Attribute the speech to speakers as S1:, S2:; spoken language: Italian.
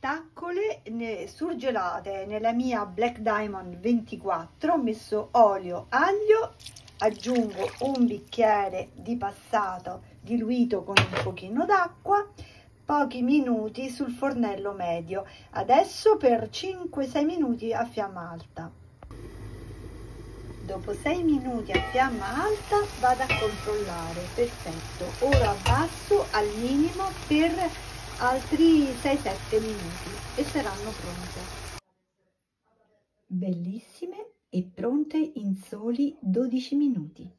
S1: taccole surgelate nella mia Black Diamond 24. Ho messo olio, aglio, aggiungo un bicchiere di passato diluito con un pochino d'acqua, pochi minuti sul fornello medio. Adesso per 5-6 minuti a fiamma alta. Dopo 6 minuti a fiamma alta vado a controllare. Perfetto, ora abbasso al minimo per altri 6-7 minuti e saranno pronte. Bellissime e pronte in soli 12 minuti.